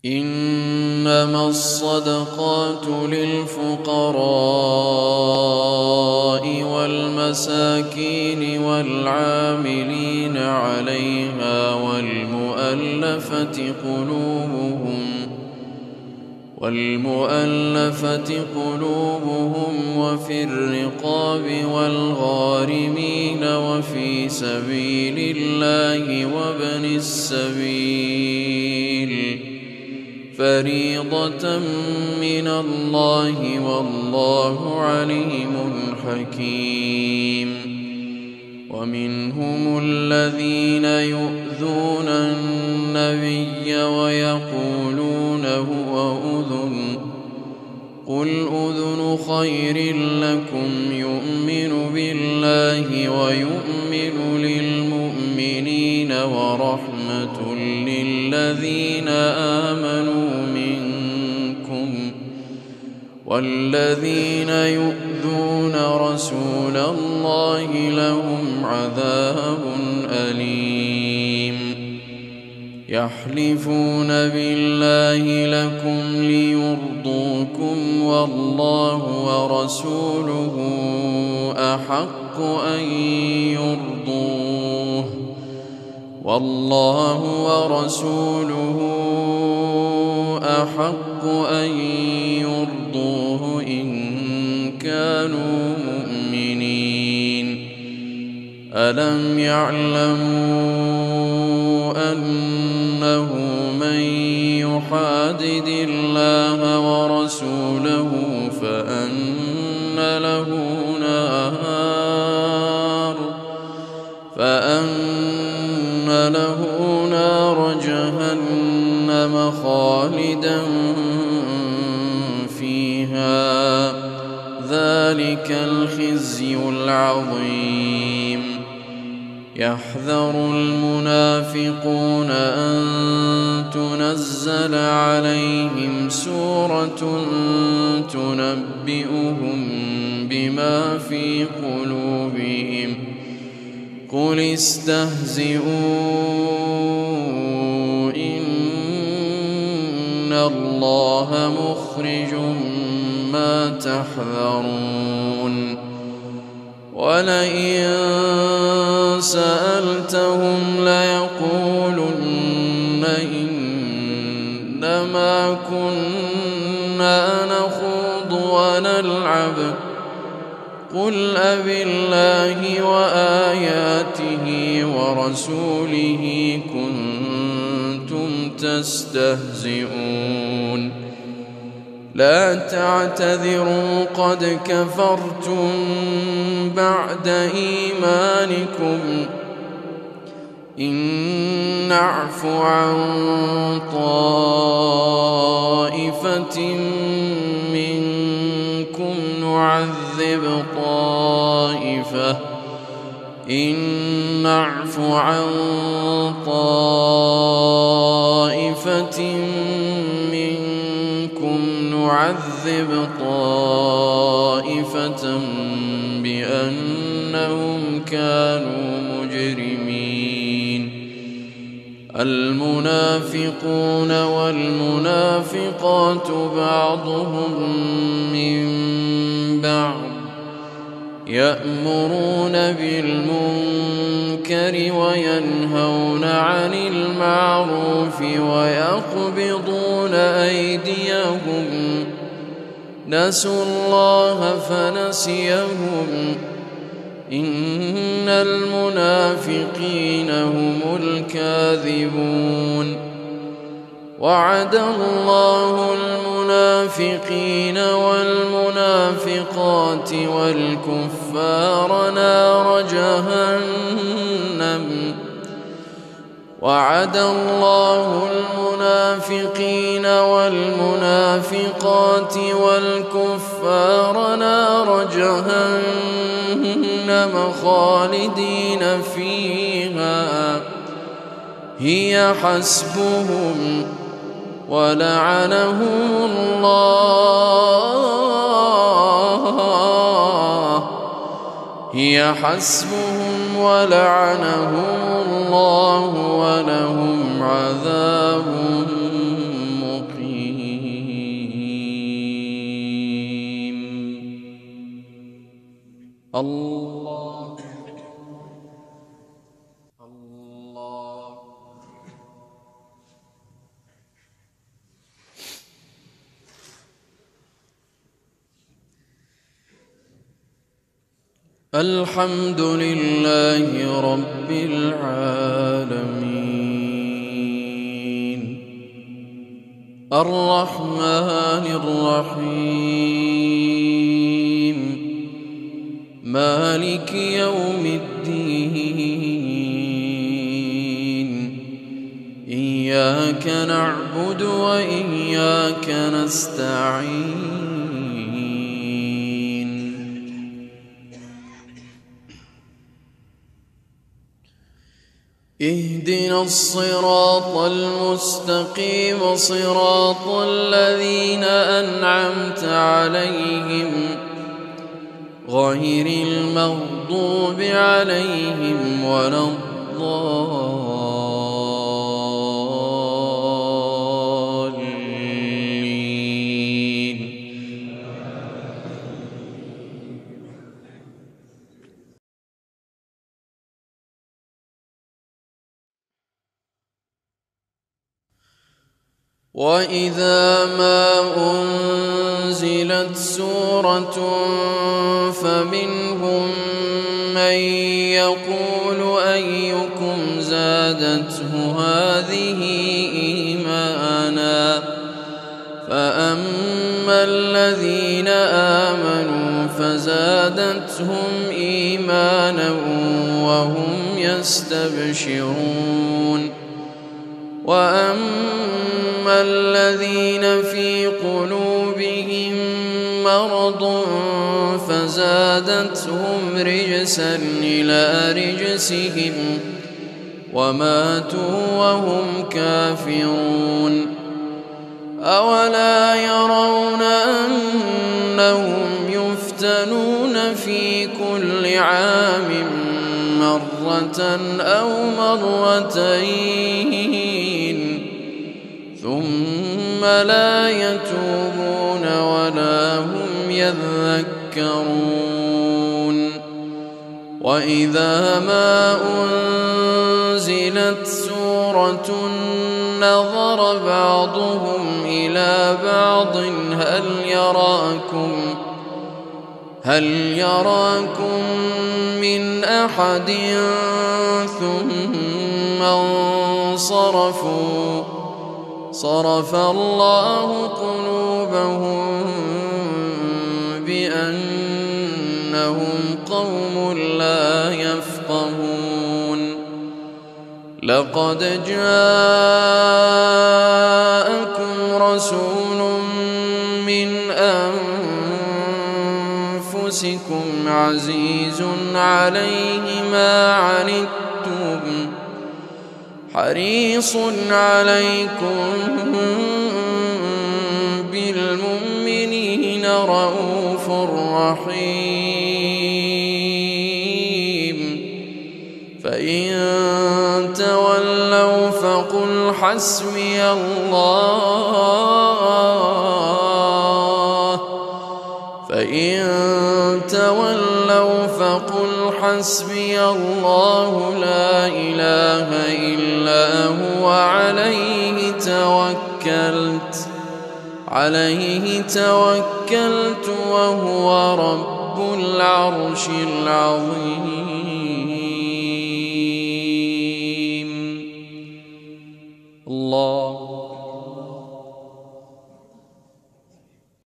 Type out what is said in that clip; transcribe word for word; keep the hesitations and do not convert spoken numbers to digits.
إنما الصدقات للفقراء والمساكين والعاملين عليها والمؤلفة قلوبهم والمؤلفة قلوبهم وفي الرقاب والغارمين وفي سبيل الله وابن السبيل فريضة من الله والله عليم حكيم. ومنهم الذين يؤذون النبي ويقولون هو أذن قل أذن خير لكم يؤمن بالله ويؤمن للمؤمنين ورحمة للذين آمنوا منكم والذين يؤذون رسول الله لهم عذاب أليم. يحلفون بالله لكم ليرضوكم والله ورسوله أحق أن يرضوه والله ورسوله أحق أن يرضوه إن كانوا مؤمنين. ألم يعلموا أنه من يحادد الله ورسوله فأن له نار فأن له نار جهنم خالدا فيها ذلك الخزي العظيم. يحذر المنافقون أن تنزل عليهم سورة تنبئهم بما في قلوبهم قل استهزئوا إن الله مخرج ما تحذرون. ولئن سألتهم ليقولن إنما كنا نخوض ونلعب قل أبالله وآياته ورسوله كنتم تستهزئون لا تعتذروا قد كفرتم بعد إيمانكم إن نعف عن طائفة منكم نعذب طائفة إن نعف عن طائفة منكم نعذب طائفة بأنهم كانوا مجرمين. المنافقون والمنافقات بعضهم من بعض يأمرون بالمنكر وينهون عن المعروف ويقبضون أيديهم نسوا الله فنسيهم إن المنافقين هم الكاذبون. وعد الله المنافقين والمنافقات والكفار نار جهنم وعد الله المنافقين والمنافقات والكفار نار جهنم خالدين فيها هي حسبهم ولعنهم الله هي حسبهم ولعنهم الله ولهم عذاب مقيم. الله الله الحمد لله رب العالمين الرحمن الرحيم مالك يوم الدين إياك نعبد وإياك نستعين اهدنا الصراط المستقيم صراط الذين أنعمت عليهم غير المغضوب عليهم ولا الضالين. وإذا ما أنزلت سورة فمنهم من يقول أيكم زادته هذه إيمانا فأما الذين آمنوا فزادتهم إيمانا وهم يستبشرون وأما الذين في قلوبهم مرض فزادتهم رجسا إلى رجسهم وماتوا وهم كافرون أولا يرون أنهم يفتنون في كل عام مرة أو مرتين ثم لا يتوبون ولا هم يذكرون وإذا ما أنزلت سورة نظر بعضهم إلى بعض هل يراكم هل يراكم من أحد ثم انصرفوا صرف الله قلوبهم بأنهم قوم لا يفقهون لقد جاءكم رسول من أنفسكم عزيز عليه ما عنتم حريص عليكم بالمؤمنين رؤوف رحيم فإن تولوا فقل حسبي الله فإن تولوا فقل حسبي الله لا إله إلا هو عليه توكلت عليه توكلت وهو رب العرش العظيم. الله